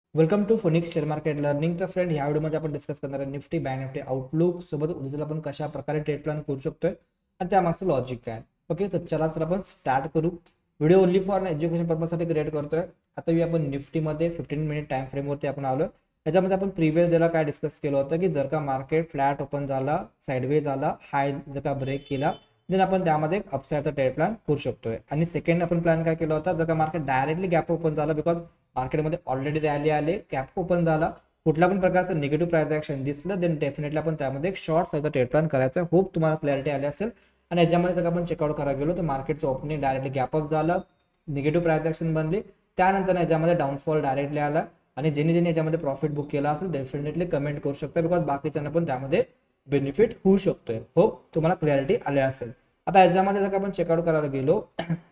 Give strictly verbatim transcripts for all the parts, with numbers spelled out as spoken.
Welcome to Phonics share market learning. तर friend, ह्या व्हिडिओमध्ये आपण डिस्कस करणार आहे निफ्टी बँक निफ्टी आउटलुक सोबत उद्याला आपण कशा प्रकारे ट्रेड प्लॅन करू शकतोय आणि त्यामागचं लॉजिक काय. ओके, तर चला तर आपण स्टार्ट करू. व्हिडिओ ओनली फॉर एज्युकेशन पर्पजसाठी क्रिएट करतोय. आता मी आपण निफ्टीमध्ये फिफ्टीन मिनिट टाइम फ्रेमवरती आपण आलो. त्याच्यामध्ये आपण प्रिव्हियस डेला काय डिस्कस केलं होतं की जर का मार्केट फ्लॅट ओपन झाला, साइडवेज आला, हाय जर का ब्रेक केला, देन आपण त्यामध्ये अपसाईडचा ट्रेड प्लॅन करू शकतोय. आणि सेकंड आपण प्लॅन काय केला होता, जर का मार्केट डायरेक्टली गॅप ओपन झाला, बिकॉज मार्केटमध्ये ऑलरेडी रॅली आले, गॅप ओपन झाला, कुठल्या पण प्रकारचं निगेटिव्ह प्राइस ऍक्शन दिसलं, देन डेफिनेटली आपण त्यामध्ये एक शॉर्ट साईजचा ट्रेड प्लॅन करायचा. होप तुम्हाला क्लॅरिटी आली असेल. आणि याच्यामध्ये जर आपण चेकआउट करायला गेलो तर मार्केटचं ओपनिंग डायरेक्टली गॅप अप झालं, निगेटिव्ह प्राइस ऍक्शन बनली, त्यानंतर याच्यामध्ये डाऊनफॉल डायरेक्टली आला. आणि ज्यांनी ज्यांनी याच्यामध्ये प्रॉफिट बुक केला असेल डेफिनेटली कमेंट करू शकता, बिकॉज बाकीच्यांना पण त्यामध्ये बेनिफिट होऊ शकतोय. होप तुम्हाला क्लॅरिटी आली असेल. आता याच्यामध्ये जर आपण चेकआउट करायला गेलो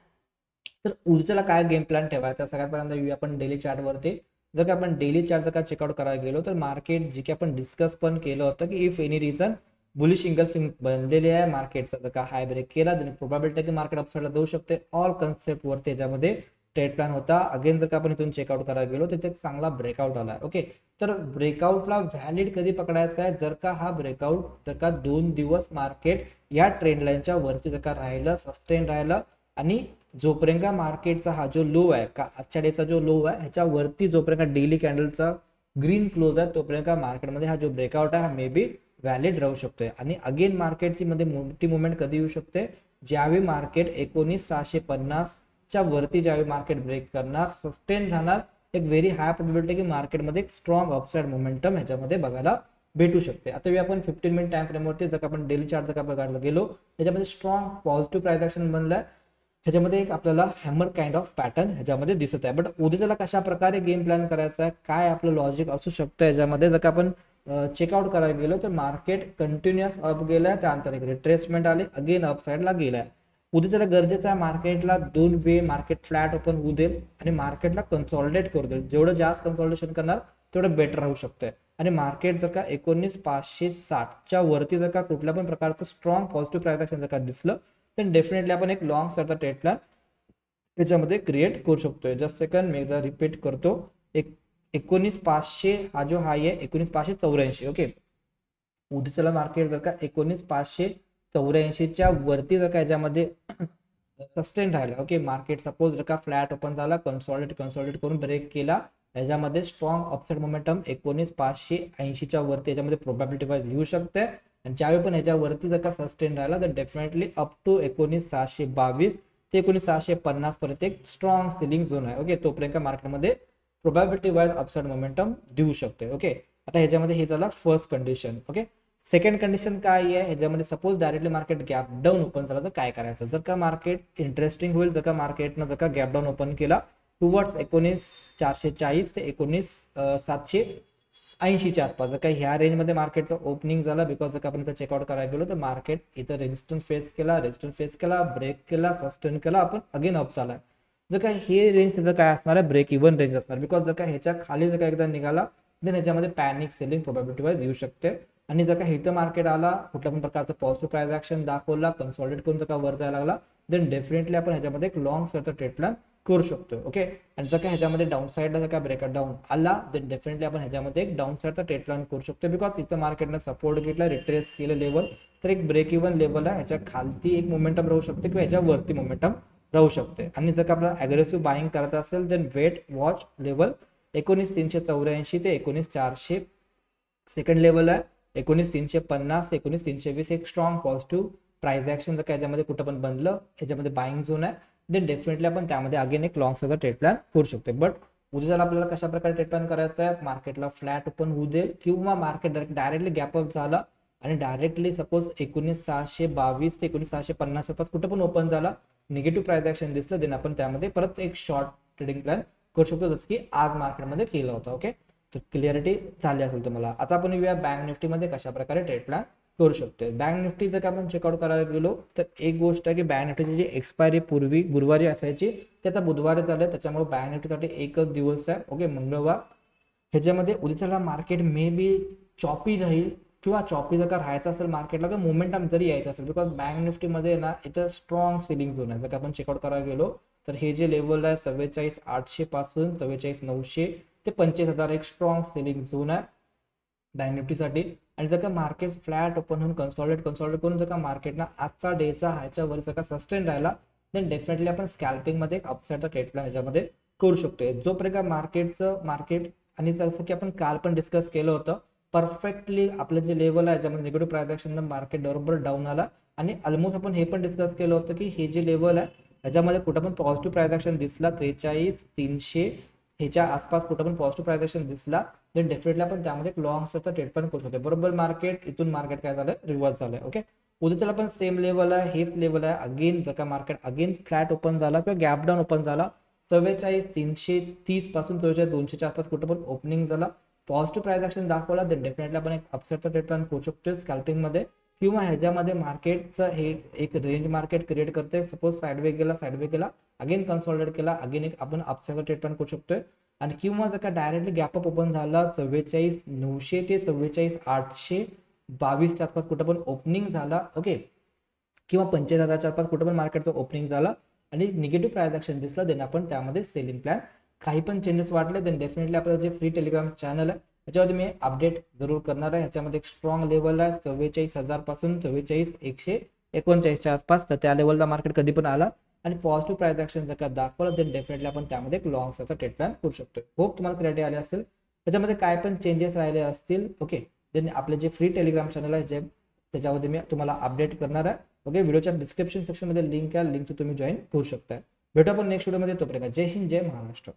तर उद्याला काय गेम प्लॅन ठेवायचा. सगळ्यात पहिल्यांदा आपण डेली चार्ट वरती जर का आपण डेली चार्ट जर का चेकआउट करायला गेलो तर मार्केट जे की आपण डिस्कस पण केलं होतं की if any reason bullish single swing बनलेली आहे मार्केटचा, जर का हाय ब्रेक केला तर प्रोबॅबिलिटी की मार्केट अपसाईडला जाऊ शकते. ऑल कन्सेप्ट वरती त्याच्यामध्ये ट्रेड प्लॅन होता. अगेन जर का आपण इथून चेकआउट करायला गेलो तर एक चांगला ब्रेकआउट आला. ओके, तर ब्रेकआउटला व्हॅलिड कधी पकडायचा आहे, जर का हा ब्रेकआउट जर का दोन दिवस मार्केट या ट्रेंड लाईनच्या वरती जर का राहिलं, सस्टेन राहिलं, आणि जोपर्यंत मार्केटचा हा जो लो आहे का आजच्या डेचा जो लो आहे ह्याच्यावरती जोपर्यंत डेली कॅन्डलचा ग्रीन क्लोज आहे तोपर्यंत मार्केटमध्ये हा जो ब्रेकआउट आहे हा मे बी व्हॅलिड राहू शकतोय. आणि अगेन मार्केटची मध्ये मोठी मुवमेंट कधी येऊ शकते, ज्यावेळी मार्केट एकोणीस सहाशे पन्नासच्या वरती ज्यावेळी मार्केट ब्रेक करणार, सस्टेन राहणार, एक व्हेरी हाय प्रोबॅबिलिटी की मार्केटमध्ये एक स्ट्रॉंग अपसाइड मोमेंटम ह्याच्यामध्ये बघायला भेटू शकते. आता आपण फिफ्टीन मिनिट टाइम फ्रेमवरती जर आपण डेली चार्ट जर का बघायला गेलो त्याच्यामध्ये स्ट्रॉंग पॉझिटिव्ह प्राइस ऍक्शन बनलाय. ह्याच्यामध्ये एक आपल्याला हॅमर काइंड ऑफ पॅटर्न ह्याच्यामध्ये दिसत आहे. बट उद्याला कशा प्रकारे गेम प्लॅन करायचा आहे, काय आपलं लॉजिक असू शकतं याच्यामध्ये, जर का आपण चेकआउट करायला गेलो तर मार्केट कंटिन्युअस अप गेलाय, त्यानंतर एक रिट्रेसमेंट आले, अगेन अप साईडला गेलाय. उद्याला गरजेचं आहे मार्केटला दोन वे मार्केट फ्लॅट ओपन होऊ देईल आणि मार्केटला कन्सॉलिडेट करू देईल. जेवढं जास्त कन्सॉलिडेशन करणार तेवढं बेटर राहू शकतंय. आणि मार्केट जर का एकोणीस पाचशे साठच्या वरती जर का कुठल्या पण प्रकारचं स्ट्रॉंग पॉझिटिव्ह प्राइस ऍक्शन जर का दिसलं तर डेफिनेटली आपण एक लॉंग सरचा ट्रेड प्लॅन त्याच्यामध्ये क्रिएट करू शकतोय. जस्ट सेकंड मी एकदा रिपीट करतो. एक एकोणीस पाचशे हा जो हाय आहे एकोणीस पाचशे चौऱ्याऐंशी. ओके, उद्याला मार्केट जर का एकोणीस पाचशे चौऱ्याऐंशीच्या वरती जर का याच्यामध्ये सस्टेन राहिला, ओके, मार्केट सपोज जर का फ्लॅट ओपन झाला, कन्सॉलिडेट कन्सॉलिडेट करून ब्रेक केला, याच्यामध्ये स्ट्रॉंग अपसाइड मोमेंटम एकोणीस पाचशे ऐंशीच्या वरती याच्यामध्ये प्रोबॅबिलिटी वाईज येऊ शकते. आणि ज्यावेळी पण याच्यावरती जर का सस्टेन राहिला तर डेफिनेटली अप टू एकोणीस सहाशे बावीस ते एकोणीस सहाशे पन्नास पर्यंत एक स्ट्रॉंग सेलिंग झोन आहे. ओके, तोपर्यंत मार्केटमध्ये प्रोबॅबिलिटी वाईज अपसाइड मोमेंटम देऊ शकते. ओके, आता ह्याच्यामध्ये हे झालं first condition. Okay, second condition काय आहे, ह्याच्यामध्ये suppose directly market gap down open झालं तर काय करायचं. जर का मार्केट इंटरेस्टिंग होईल, जर का मार्केटनं जर का गॅप डाऊन ओपन केला टुवर्ड्स एकोणीस चारशे चाळीस ते एकोणीस सातशे ऐंशीच्या आसपास, जर का ह्या रेंजमध्ये मार्केटचं ओपनिंग झालं, बिकॉज जर का आपण चेकआउट करायला गेलो तर मार्केट इथं रेजिस्टन्स फेस केला, रेजिस्टन्स फेस केला, ब्रेक केला, सस्टेन केला, आपण अगेन अप झाला. जर का हे रेंज त्याचं काय असणार आहे, ब्रेक इव्हन रेंज असणार, बिकॉज जर का ह्याच्या खाली जर का एकदा निघाला देन ह्याच्यामध्ये पॅनिक सेलिंग प्रोबॅबिलिटी वाईज येऊ शकते. आणि जर का इथं मार्केट आला, कुठल्या पण प्रकारचं पॉझिटिव्ह प्राइस ऍक्शन दाखवला, कन्सॉलिडेट करून जर का वर जायला लागला, देन डेफिनेटली आपण ह्याच्यामध्ये एक लॉंग सरचा ट्रेड प्लॅन करू शकतो. ओके, आणि जर का ह्याच्यामध्ये डाऊन साईडला जर का ब्रेकआउट डाऊन आला देन डेफिनेटली आपण ह्याच्यामध्ये एक डाऊन साईडचा ट्रेड प्लॅन करू शकतो. बिकॉज इथं मार्केटनं सपोर्ट घेतला, रिट्रेस केलं लेवल, तर एक ब्रेक इव्हन लेवल आहे, ह्याच्या खालती एक मोमेंटम राहू शकते किंवा ह्याच्यावरती मोमेंटम राहू शकते. आणि जर का आपल्याला अग्रेसिव्ह बाईंग करायचं असेल देन वेट वॉच लेवल एकोणीस तीनशे चौऱ्याऐंशी ते एकोणीस चारशे सेकंड लेवल आहे, एकोणीस तीनशे पन्नास एकोणीस तीनशे वीस एक स्ट्रॉंग पॉझिटिव्ह प्राइस ऍक्शन जर का याच्यामध्ये कुठं पण बनलं, ह्याच्यामध्ये बाईंग झोन आहे, देन डेफिनेटली आपण त्यामध्ये अगेन एक लॉंग सरचा ट्रेड प्लॅन करू शकतो. बट उद्याला आपल्याला कशा प्रकारे ट्रेड प्लॅन करायचा आहे, मार्केटला फ्लॅट ओपन होऊ दे किंवा market direct directly gap up झाला आणि डायरेक्टली सपोज एकोणीस सहाशे बावीस ते एकोणीस सहाशे पन्नास आसपास कुठं पण ओपन झाला, निगेटिव्ह प्राइस ऍक्शन दिसलं, देन आपण त्यामध्ये परत एक शॉर्ट ट्रेडिंग प्लॅन करू शकतो, जसं की आज मार्केटमध्ये केलं होतं. ओके, तर क्लिअरिटी झाली असेल तुम्हाला. आता आपण येऊया बँक निफ्टीमध्ये कशा प्रकारे ट्रेड प्लॅन करू शकतो. बँक निफ्टी जर का आपण चेकआउट करायला गेलो तर एक गोष्ट आहे की बँक निफ्टीची जी एक्सपायरी पूर्वी गुरुवारी असायची ते आता बुधवारी झाले, त्याच्यामुळे बँक निफ्टीसाठी एकच दिवस आहे. ओके, मंगळवार. ह्याच्यामध्ये उद्याला मार्केट मे बी चॉपी राहील किंवा चॉपी जर का राहायचं असेल मार्केटला, तर मोमेंटम जरी यायचं असेल, बिकॉज बँक निफ्टीमध्ये ना इथं स्ट्रॉंग सेलिंग झोन आहे. जर का आपण चेकआउट करायला गेलो तर हे जे लेवल आहे चव्वेचाळीस आठशे पासून चव्वेचाळीस नऊशे ते पंचेचाळीस हजार एक स्ट्रॉंग सेलिंग झोन आहे बँक निफ्टीसाठी. आणि जर का मार्केट फ्लॅट ओपन होऊन कन्सॉलिडेट कन्सॉलिडेट करून जर का मार्केटना आजचा डेचा ह्याच्या वर जर का सस्टेन राहिला देन डेफिनेटली आपण स्कॅल्पिंग मध्ये एक अपसाईडचा ट्रेड प्लॅन याच्यामध्ये करू शकतोय. जोपर्यंत मार्केटचं मार्केट आणि जसं की आपण काल पण डिस्कस केलं होतं परफेक्टली आपलं जे लेवल आहे ज्यामध्ये निगेटिव्ह प्राइस ऍक्शन मार्केट बरोबर डाऊन आला आणि ऑलमोस्ट आपण हे पण डिस्कस केलं होतं की हे जे लेवल आहे याच्यामध्ये कुठं पण पॉझिटिव्ह प्राइस ऍक्शन दिसला त्रेचाळीस तीनशे ह्याच्या आसपास कुठं पण पॉझिटिव्ह प्राइस ऍक्शन दिसला देन डेफिनेटली आपण त्यामध्ये एक लॉंग स्टॉकचा ट्रेड पण करू शकतो. बरोबर मार्केट इथून मार्केट काय झालं रिव्हर्स झालंय. ओके उद्याच्याला पण सेम लेवल आहे हेच लेवल आहे. अगेन जर का मार्केट अगेन फ्लॅट ओपन झाला किंवा गॅप डाऊन ओपन झाला चव्वेचाळीस तीनशे तीस पासून चव्वेचाळीस दोनशेच्या आसपास कुठं पण ओपनिंग झाला पॉझिटिव्ह प्राइस ऍक्शन दाखवला देन डेफिनेटली आपण एक अपसाईडचा ट्रेड प्लॅन करू शकतो स्कॅल्पिंग मध्ये किंवा ह्याच्यामध्ये मार्केटचं हे एक रेंज मार्केट क्रिएट करते. सपोज साईडवे गेला साईडवे गेला अगेन कन्सॉलिडेट केला अगेन एक आपण अपसाईडचा ट्रेड प्लॅन करू शकतोय. आणि किंवा जर का डायरेक्टली गॅपअप ओपन झाला चव्वेचाळीस नऊशे ते चव्वेचाळीस आठशे बावीसच्या आसपास कुठं पण ओपनिंग झाला ओके किंवा पंचेचाळीस हजारच्या आसपास कुठं पण मार्केटचं ओपनिंग झाला आणि निगेटिव्ह प्राइस ऍक्शन दिसला देन आपण त्यामध्ये सेलिंग प्लॅन काही पण चेंजेस वाटले देन डेफिनेटली आपलं जे फ्री टेलिग्राम चॅनल आहे त्याच्यामध्ये मी अपडेट जरूर करणार आहे. ह्याच्यामध्ये एक स्ट्रॉंग लेवल आहे चव्वेचाळीस हजार पासून चव्वेचाळीस एकशे एकोणचाळीसच्या आसपास तर त्या लेवलला मार्केट कधी पण आला आणि पॉझिटिव्ह प्राइस ऍक्शन जर का दाखवलं तर डेफिनेटली आपण त्यामध्ये एक लॉंग स्टॉकचा ट्रेड प्लॅन करू शकतो. होप तुम्हाला क्लॅरिटी आली असेल. त्याच्यामध्ये काय पण चेंजेस राहिले असतील ओके देन आपले जे फ्री टेलिग्राम चॅनल आहे जे त्याच्यामध्ये मी तुम्हाला अपडेट करणार आहे. ओके व्हिडिओच्या डिस्क्रिप्शन सेक्शन मध्ये लिंक आहे लिंक तुम्ही जॉईन करू शकता. भेटू आपण नेक्स्ट व्हिडिओमध्ये तोपर्यंत जय हिंद जय महाराष्ट्र.